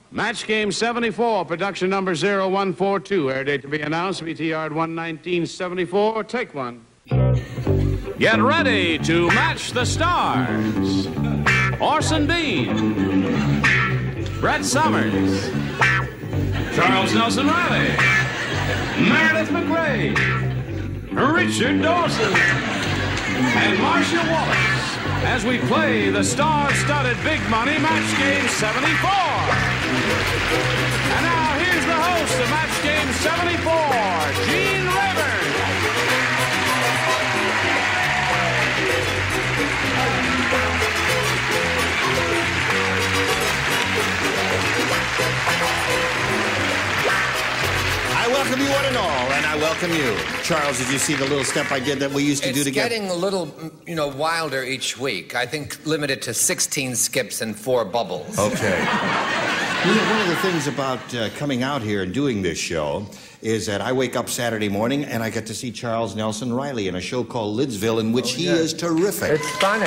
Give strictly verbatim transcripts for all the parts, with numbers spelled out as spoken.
Match game seventy-four, production number zero one four two. Air date to be announced, V T R one nineteen seventy-four. Take one. Get ready to match the stars. Orson Bean, Brett Summers, Charles Nelson Reilly, Meredith MacRae, Richard Dawson, and Marcia Wallace as we play the star-studded big money match game seventy-four. And now here's the host of match game seventy-four, Gene Rayburn. I welcome you one and all, and I welcome you. Charles, did you see the little step I did that we used to it's do together? It's getting a little, you know, wilder each week. I think limited to sixteen skips and four bubbles. Okay. You know, one of the things about uh, coming out here and doing this show is that I wake up Saturday morning and I get to see Charles Nelson Reilly in a show called Lidsville, in which oh, he yeah. is terrific. It's funny.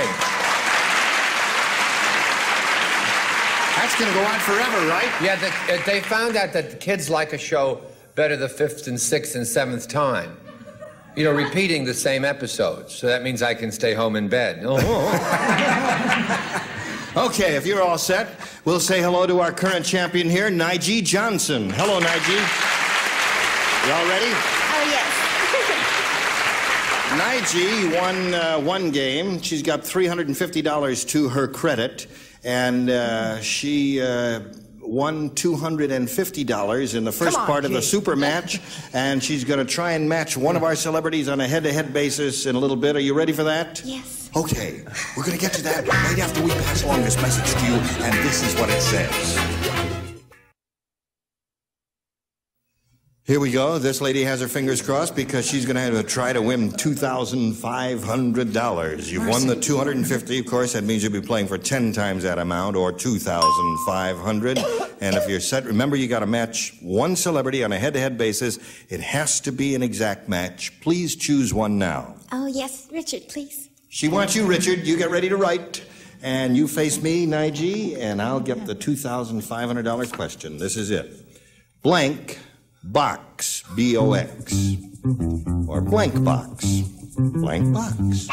That's going to go on forever, right? Yeah, the, uh, they found out that the kids like a show better the fifth and sixth and seventh time. You know, repeating the same episodes. So that means I can stay home in bed. Oh. Okay, if you're all set, we'll say hello to our current champion here, Nige Johnson. Hello, Nige. Y'all ready? Oh, Nige yes. won uh, one game. She's got three hundred fifty dollars to her credit, and uh, she uh, won two hundred fifty dollars in the first on, part of G. the super match, and she's going to try and match one of our celebrities on a head-to-head basis in a little bit. Are you ready for that? Yes. Okay, we're going to get to that right after we pass along this message to you, and this is what it says. Here we go. This lady has her fingers crossed because she's going to have to try to win two thousand five hundred dollars. You've won the two hundred fifty, of course. That means you'll be playing for ten times that amount, or two thousand five hundred. And if you're set, remember you got to match one celebrity on a head-to-head basis. It has to be an exact match. Please choose one now. Oh, yes. Richard, please. She wants you, Richard. You get ready to write. And you face me, Nige, and I'll get the two thousand five hundred dollars question. This is it. Blank box, B O X. Or blank box, blank box.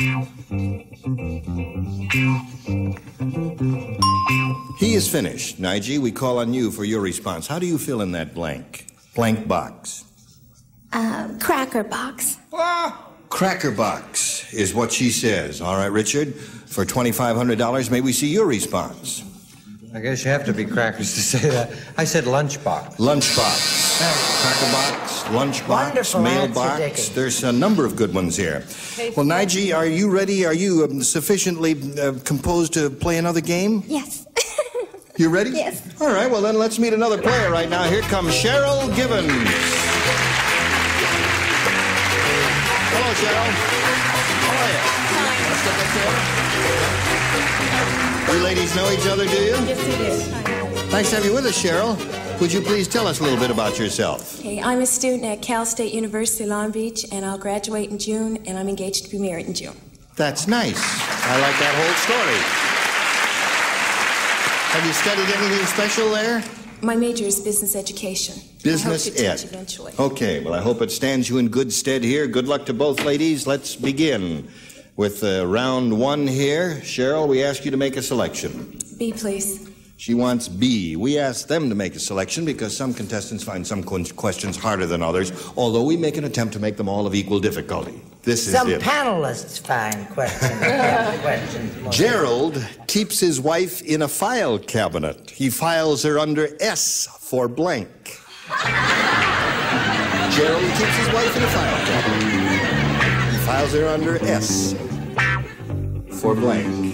He is finished. Nige, we call on you for your response. How do you fill in that blank? Blank box. Um, cracker box. Ah! Cracker box is what she says. All right, Richard, for twenty-five hundred dollars, may we see your response? I guess you have to be crackers to say that. I said lunchbox. Lunchbox. Cracker box, lunchbox, mailbox. There's a number of good ones here. Well, Nige, are you ready? Are you um, sufficiently uh, composed to play another game? Yes. You ready? Yes. All right, well, then let's meet another player right now. Here comes Cheryl Gibbons. Hello, Cheryl. How are you? Fine. You ladies know each other, do you? Yes, we do. Nice to have you with us, Cheryl. Would you please tell us a little bit about yourself? Okay, I'm a student at Cal State University, Long Beach, and I'll graduate in June, and I'm engaged to be married in June. That's nice. I like that whole story. Have you studied anything special there? My major is business education. Business I hope to ed. teach eventually. Okay, well, I hope it stands you in good stead here. Good luck to both ladies. Let's begin with uh, round one here. Cheryl, we ask you to make a selection. B, please. She wants B. We ask them to make a selection because some contestants find some questions harder than others, although we make an attempt to make them all of equal difficulty. This is Some it. panelists find questions, questions. Gerald keeps his wife in a file cabinet. He files her under S for blank. Gerald keeps his wife in a file cabinet. He files her under S for blank.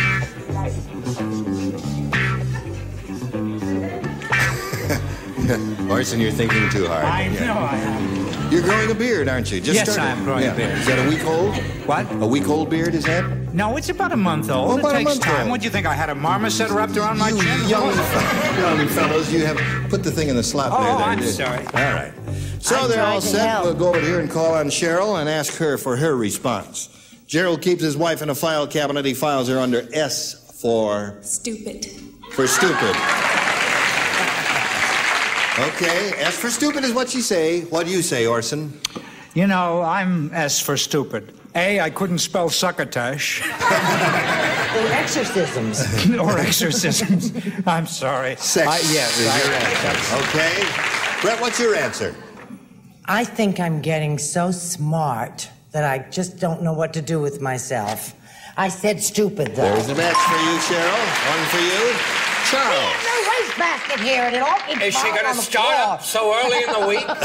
Orson, you're thinking too hard. I know I am. You're growing a beard, aren't you? Just Yes, started. I'm growing yeah. a beard. Is that a week old? What? A week old beard, is that? No, it's about a month old. Oh, about it a takes month time. old. What do you think? I had a marmoset wrapped around my You chin? young, young fellows, you have put the thing in the slot Oh, there. there. I'm sorry. All right. So I'm they're all trying to set. help. We'll go over here and call on Cheryl and ask her for her response. Gerald keeps his wife in a file cabinet. He files her under S for Stupid. for stupid. Okay, S for stupid is what you say. What do you say, Orson? You know, I'm S for stupid. A, I couldn't spell succotash. Or exorcisms. Or exorcisms. I'm sorry. Sex I, yes, is I- your answer. Okay. Brett, what's your answer? I think I'm getting so smart that I just don't know what to do with myself. I said stupid, though. There's the match for you, Cheryl. One for you. Charles. No wastebasket here, and it all keeps Is she falling going on to the start floor. up so early in the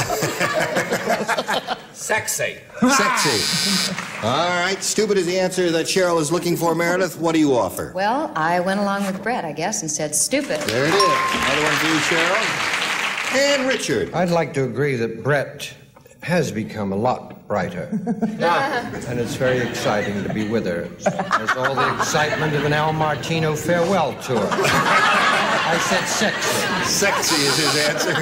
week? Sexy. Sexy. All right, stupid is the answer that Cheryl is looking for. Meredith, what do you offer? Well, I went along with Brett, I guess, and said stupid. There it is. Another one for you, Cheryl. And Richard. I'd like to agree that Brett has become a lot brighter. And it's very exciting to be with her. There's all the excitement of an Al Martino farewell tour. I said sexy. Sexy is his answer.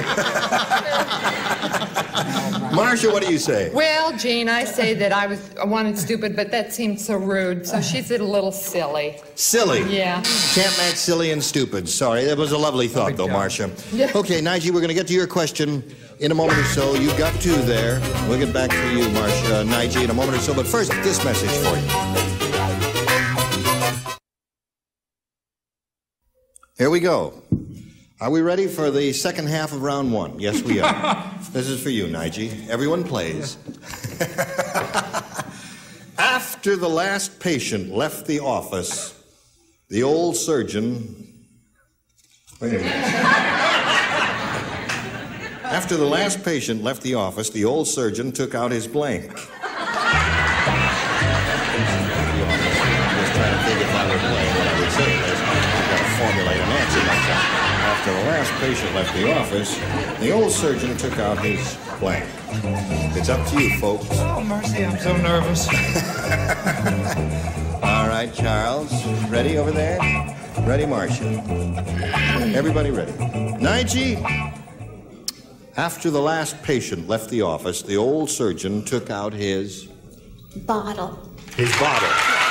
Marcia, what do you say? Well, Jean, I say that I was I wanted stupid, but that seemed so rude, so she's a little silly. Silly. Yeah. Can't match silly and stupid. Sorry, that was a lovely thought, though, Marcia. Yeah. Okay, Nigel, we're going to get to your question in a moment or so. You've got two there. We'll get back to you, Marcia, Nigel, in a moment or so. But first, this message for you. Here we go. Are we ready for the second half of round one? Yes, we are. This is for you, Nigel. Everyone plays. After the last patient left the office, the old surgeon... Wait a minute. After the last patient left the office, the old surgeon took out his blank. I'm just trying to think if I were playing what I would say. I've got to formulate an answer like that. After the last patient left the office, the old surgeon took out his blank. It's up to you, folks. Oh, mercy, I'm so nervous. All right, Charles. Ready over there? Ready, Marcia? Everybody ready? Nigel? After the last patient left the office, the old surgeon took out his... Bottle. His bottle.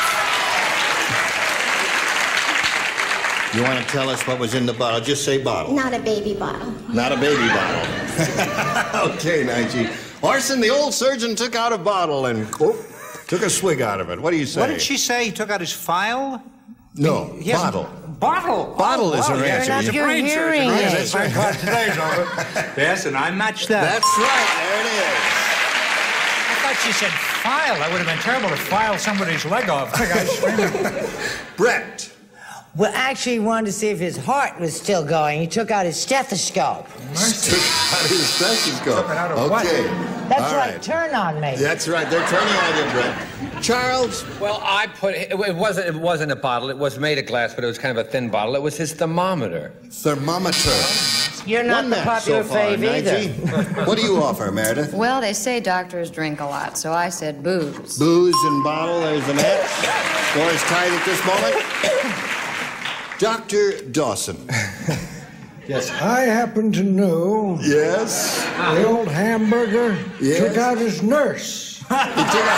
You want to tell us what was in the bottle? Just say bottle. Not a baby bottle. Not a baby bottle. Okay, Nigel. Orson, the old surgeon took out a bottle and oh, took a swig out of it. What do you say? What did she say? He took out his file? No, He hasn't- bottle. Bottle? Bottle Oh, is wow, her yeah, answer. He's a You're brain surgeon. hearing Yes, it. that's thank God today's over. Yes, and I matched that. That's right. There it is. I thought she said file. That would have been terrible to file somebody's leg off. The guy's screaming. Brett. Well, actually, he wanted to see if his heart was still going. He took out his stethoscope. Took out his stethoscope. Took it out of what? Okay. That's All right. right. Turn on me. That's right. They're turning on you, Brett. Charles. Well, I put it, it wasn't it wasn't a bottle. It was made of glass, but it was kind of a thin bottle. It was his thermometer. Thermometer. You're not One the match popular so far, fave either. Nigel. What do you offer, Meredith? Well, they say doctors drink a lot, so I said booze. Booze and bottle. There's the match. Score is tied at this moment. Doctor Dawson. Yes, I happen to know Yes. the old hamburger Yes. took out his nurse. He took out...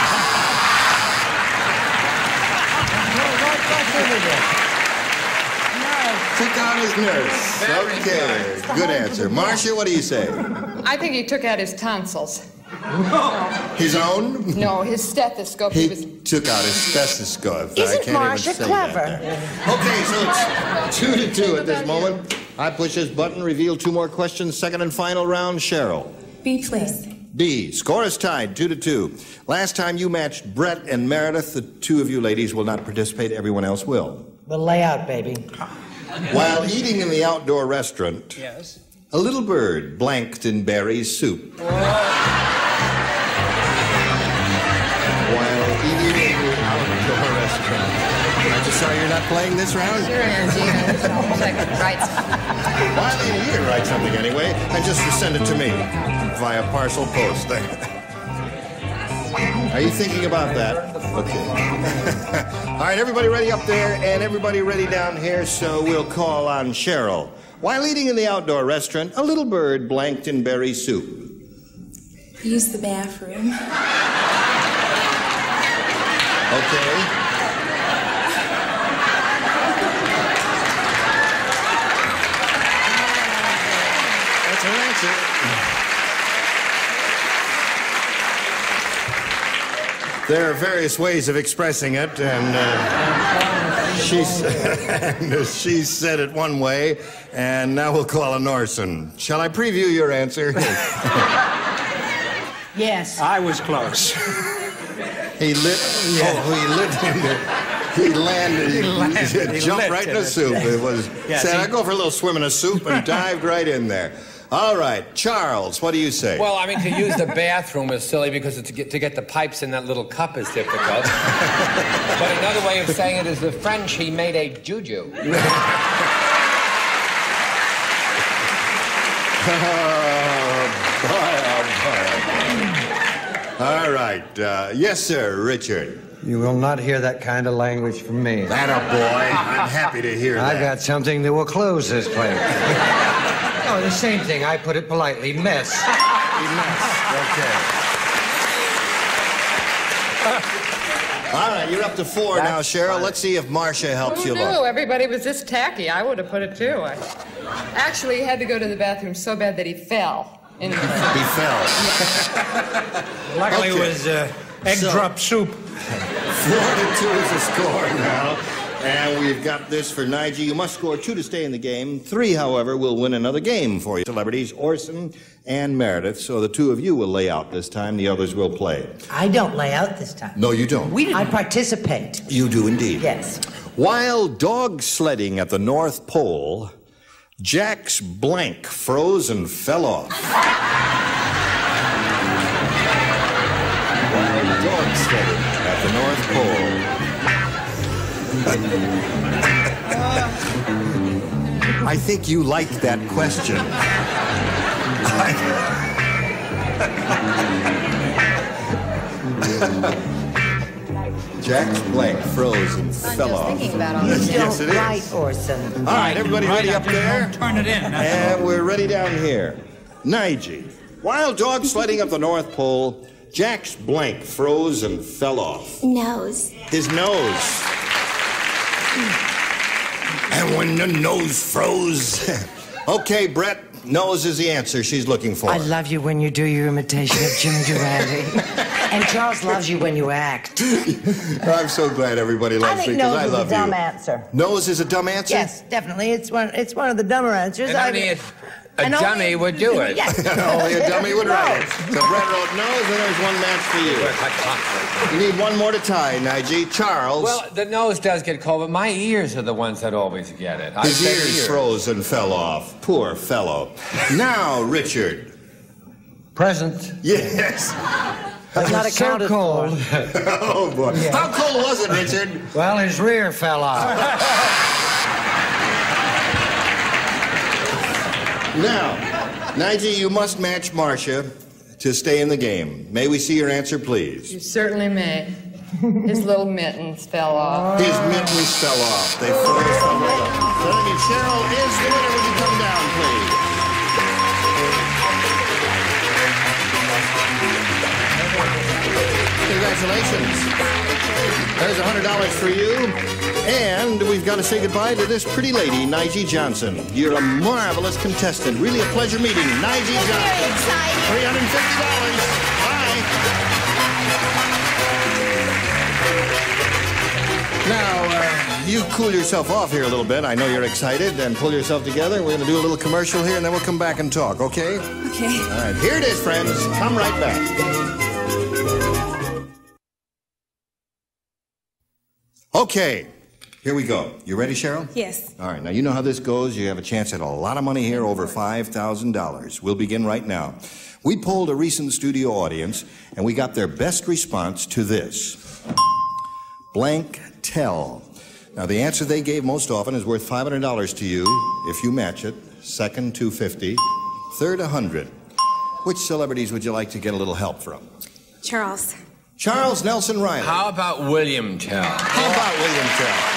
Took out his nurse. Okay. Good answer. Marcia, what do you say? I think he took out his tonsils. His own? No, his stethoscope. He, He was. took out his stethoscope. I Isn't can't Marcia even say clever? that there. Okay, so it's two to two at this moment. I push this button, reveal two more questions. Second and final round, Cheryl. B, please. B. Score is tied, two to two. Last time you matched Brett and Meredith. The two of you ladies will not participate. Everyone else will. Well, lay out, baby. While eating in the outdoor restaurant, Yes. a little bird blanked in Barry's soup. While eating in the outdoor restaurant. I'm just sorry you're not playing this round? Sure am, Gina. Check it. Right. Why don't you write something anyway and just send it to me via parcel post? Are you thinking about that? Okay. All right, everybody ready up there and everybody ready down here, so we'll call on Cheryl. While eating in the outdoor restaurant, a little bird blanked in berry soup. Use the bathroom. Okay. That's her answer. There are various ways of expressing it, and uh, she's, she said it one way, and now we'll call on Orson. Shall I preview your answer? Yes. I was close. He lit. Yeah. Oh, he lit in the. He landed. He, landed, he, he jumped right in the soup. Yeah. It was. Yeah, said, "I'll go for a little swim in a soup," and dived right in there. All right, Charles, what do you say? Well, I mean, to use the bathroom is silly because to get, to get the pipes in that little cup is difficult. But another way of saying it is the French, he made a juju. Oh, boy, oh, boy. All right. Uh, yes, sir, Richard. You will not hear that kind of language from me. That a boy. I'm happy to hear that. I got something that will close this place. Oh, the same thing. I put it politely. Mess. Mess. Okay. All right, you're up to four That's now, Cheryl. Funny. Let's see if Marcia helps Who you knew? along. Everybody was this tacky. I would have put it too. I... Actually, he had to go to the bathroom so bad that he fell. In the he fell. Luckily, okay. it was uh, egg so, drop soup. Four to two is the score now. And we've got this for Nigel. You must score two to stay in the game. Three, however, will win another game for you. Celebrities, Orson and Meredith. So the two of you will lay out this time. The others will play. I don't lay out this time. No, you don't. We I participate. You do indeed. Yes. While dog sledding at the North Pole, Jack's blank froze and fell off. While dog sledding at the North Pole. I think you liked that question. Jack's blank froze and I'm fell just off. thinking about all this. Yes, it is. Right, Orson. All right, everybody ready up there? Turn it in. And we're ready down here. Nigel. While dog sledding up the North Pole, Jack's blank froze and fell off. Nose. His nose. And when the nose froze... Okay, Brett, nose is the answer she's looking for. I love you when you do your imitation of Jim Durante. And Charles loves you when you act. I'm so glad everybody loves I think me because nose I is love a dumb you. answer. Nose is a dumb answer? Yes, definitely. It's one. It's one of the dumber answers. And only a, a and dummy only, would do it. Yes. Only a dummy would write it. So Brett wrote nose, and there's one match for you. You need one more to tie, Nigel. Charles. Well, the nose does get cold, but my ears are the ones that always get it. His ears, ears froze and fell off. Poor fellow. Now, Richard. Present. Yes. But not accounted so cold. for. Oh, boy. Yeah. How cold was it, Richard? Well, his rear fell off. Now, Nigel, you must match Marcia to stay in the game. May we see your answer, please? You certainly may. His little mittens fell off. His mittens fell off. They froze from the up. So that means Cheryl is the winner. Would you come down, please? Congratulations. There's one hundred dollars for you. And we've got to say goodbye to this pretty lady, Nigel Johnson. You're a marvelous contestant. Really a pleasure meeting you. Nigel Johnson. three hundred fifty dollars. Bye. Now, uh, you cool yourself off here a little bit. I know you're excited. And pull yourself together. We're going to do a little commercial here, and then we'll come back and talk, okay? Okay. All right, here it is, friends. Come right back. Okay, here we go. You ready, Cheryl? Yes. All right, now you know how this goes. You have a chance at a lot of money here, over five thousand dollars. We'll begin right now. We polled a recent studio audience, and we got their best response to this. Blank tell. Now, the answer they gave most often is worth five hundred dollars to you if you match it. Second, two hundred fifty dollars. Third, one hundred dollars. Which celebrities would you like to get a little help from? Charles. Charles Nelson Reilly. How about William Tell? How about William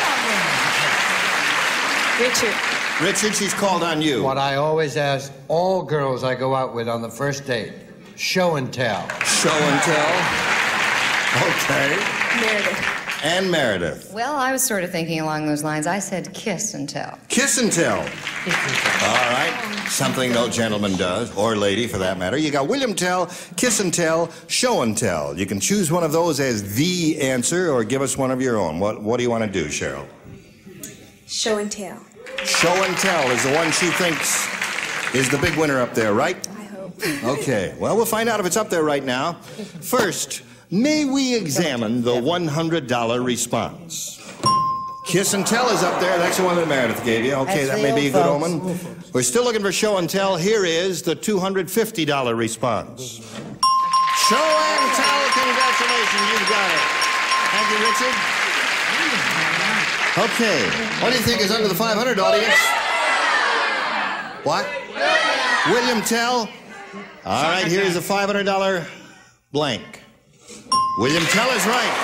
Tell? Richard. Richard, she's called on you. What I always ask all girls I go out with on the first date, show and tell. Show and tell. Okay. Meredith. And Meredith. Well, I was sort of thinking along those lines. I said kiss and tell. Kiss and tell. All right. Something no gentleman does, or lady for that matter. You got William Tell, Kiss and Tell, Show and Tell. You can choose one of those as the answer or give us one of your own. What, what do you want to do, Cheryl? Show and tell. Show and Tell is the one she thinks is the big winner up there, right? I hope. Okay. Well, we'll find out if it's up there right now. First, may we examine the one hundred dollar response? Kiss and Tell is up there. That's the one that Meredith gave you. Okay, that may be a good omen. We're still looking for Show and Tell. Here is the two hundred fifty dollar response. Show and Tell, congratulations, you've got it. Thank you, Richard. Okay, what do you think is under the five hundred, audience? What? William Tell? All right, here's a five hundred dollar blank. William Tell is right.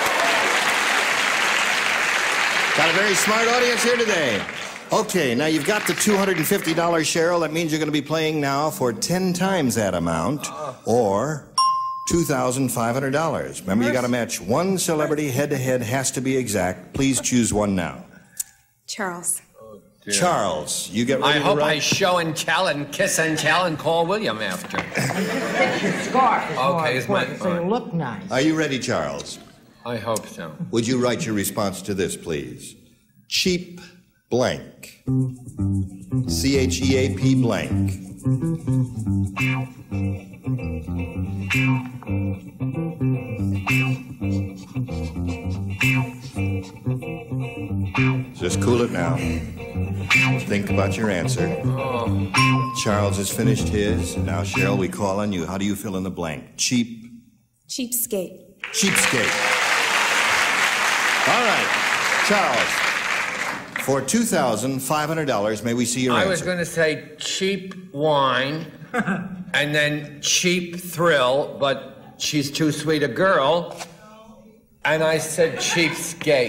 Got a very smart audience here today. Okay, now you've got the two hundred fifty dollars, Cheryl. That means you're going to be playing now for ten times that amount, or two thousand five hundred dollars. Remember, you got to match one celebrity head-to-head, has to be exact. Please choose one now. Charles. Oh, Charles, you get ready I to hope write? I show and tell and kiss and tell and call William after. Take your scarf. It's more Okay, is my- important, so you look nice. Are you ready, Charles? I hope so. Would you write your response to this, please? Cheap blank. C H E A P blank. Just cool it now. Think about your answer. Oh. Charles has finished his. Now, Cheryl, we call on you. How do you fill in the blank? Cheap. Cheapskate. Cheapskate. All right, Charles, for two thousand five hundred dollars, may we see your I answer? was going to say cheap wine and then cheap thrill, but she's too sweet a girl. And I said cheapskate.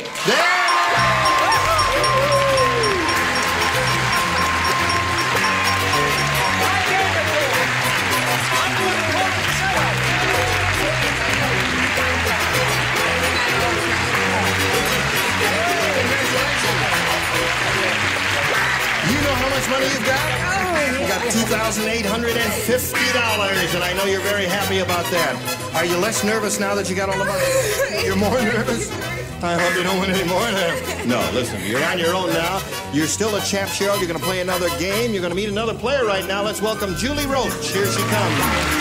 Money you've got? Oh, you got two thousand eight hundred fifty dollars, and I know you're very happy about that. Are you less nervous now that you got all the money? You're more nervous? I hope you don't win any more. No, listen, you're on your own now. You're still a champ, Cheryl. You're going to play another game. You're going to meet another player right now. Let's welcome Julie Roach. Here she comes.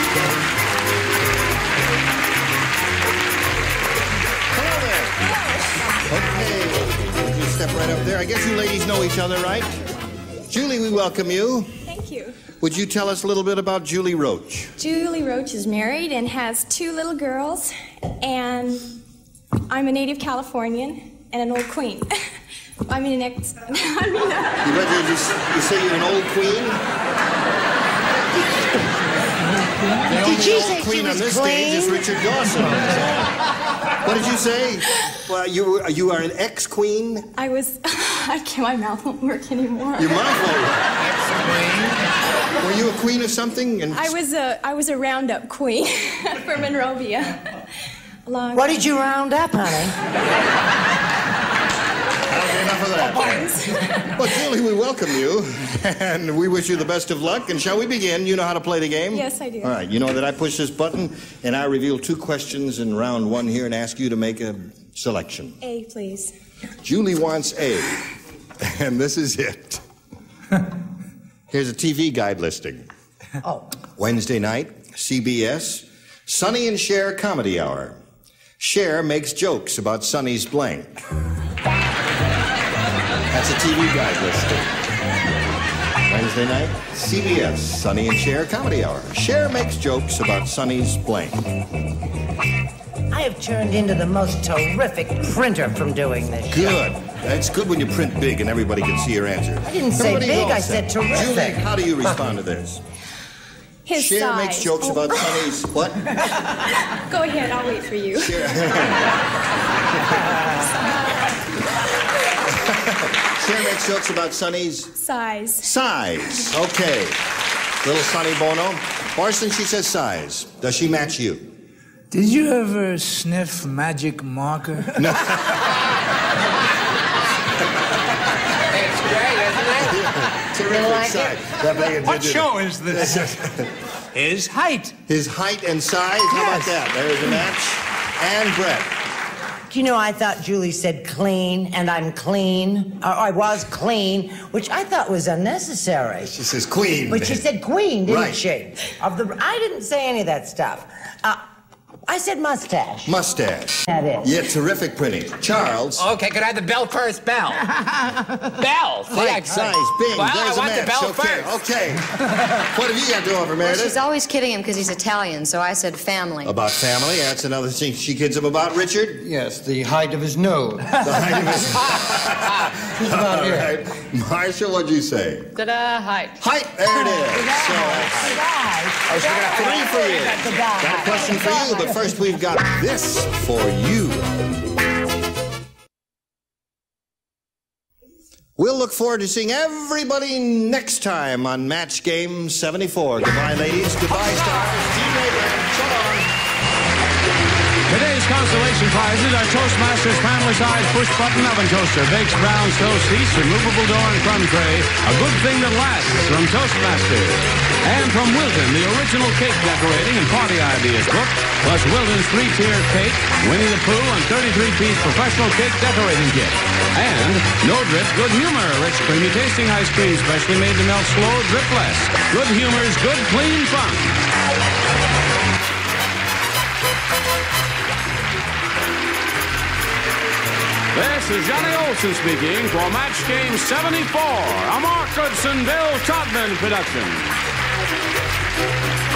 Hello there. Okay, you step right up there. I guess you ladies know each other, right? Julie, we welcome you. Thank you. Would you tell us a little bit about Julie Roach? Julie Roach is married and has two little girls, and I'm a native Californian and an old queen. I mean, an ex. I mean, uh... you, ready to, you say you're an old queen? The Did only she old say queen she on was this clean? stage is Richard Dawson. What did you say? Well, you you are an ex-queen? I was. I can't. My mouth won't work anymore. Your mouth won't work. Ex-queen? Were you a queen of something? And I was a. I was a roundup queen for Monrovia. Long What did you round up, honey? Okay, enough of that. Well, Julie, we welcome you, and we wish you the best of luck. And shall we begin? You know how to play the game? Yes, I do. All right, you know that I push this button, and I reveal two questions in round one here and ask you to make a selection. A, please. Julie wants A, and this is it. Here's a T V guide listing. Oh. Wednesday night, C B S, Sonny and Cher Comedy Hour. Cher makes jokes about Sonny's blank. That's a T V guide listing. Wednesday night, C B S, Sonny and Cher Comedy Hour. Cher makes jokes about Sonny's blank. I have turned into the most terrific printer from doing this. Good. It's good when you print big and everybody can see your answer. I didn't say Everybody's big, all I set. said terrific. Julie, how do you respond to this? His Cher size. makes jokes Oh. about Sonny's what? Go ahead. I'll wait for you. Cher. Cher makes jokes about Sonny's Size. size. Okay. Little Sonny Bono. Orson, she says size. Does she match you? Did you ever sniff magic marker? No. height, isn't it? Terrific like size. it? That thing What did- show is this? His height. His height and size? How about that? There's a match. And Brett. Do you know, I thought Julie said clean, and I'm clean. Or I was clean, which I thought was unnecessary. She says queen. But she said queen, didn't Right. she? Of the, I didn't say any of that stuff. Uh, I said mustache. Mustache. That is. Yeah, terrific printing. Charles. Okay, could I have the bell first? Bell. Bell. See, I- Height, size, bing. Well, There's I a want match. the bell okay, first. okay. What have you got to offer, Well, Meredith? she's always kidding him because he's Italian, so I said family. About family. That's another thing she kids him about, Richard. Yes, the height of his nose. The height of his... He's about All here. right. Marcia, what'd you say? Ta-da, height. Height. There it is. So, Oh, she got three for you. Got a question for you, but first we've got this for you. We'll look forward to seeing everybody next time on Match Game seventy-four. Goodbye, ladies. Goodbye, stars. Team Abraham. So long. Today's consolation prizes are Toastmasters family-size push-button oven toaster, bakes browns, toast feast, removable door and crumb tray, a good thing that lasts from Toastmasters. And from Wilton, the original cake decorating and party ideas book, plus Wilton's three-tiered cake, Winnie the Pooh, and thirty-three piece professional cake decorating kit. And No Drip Good Humor, rich creamy tasting ice cream, specially made to melt slow, drip less. Good humor's good clean fun. This is Johnny Olson speaking for Match Game seventy-four, a Mark Goodson, Bill Todman production.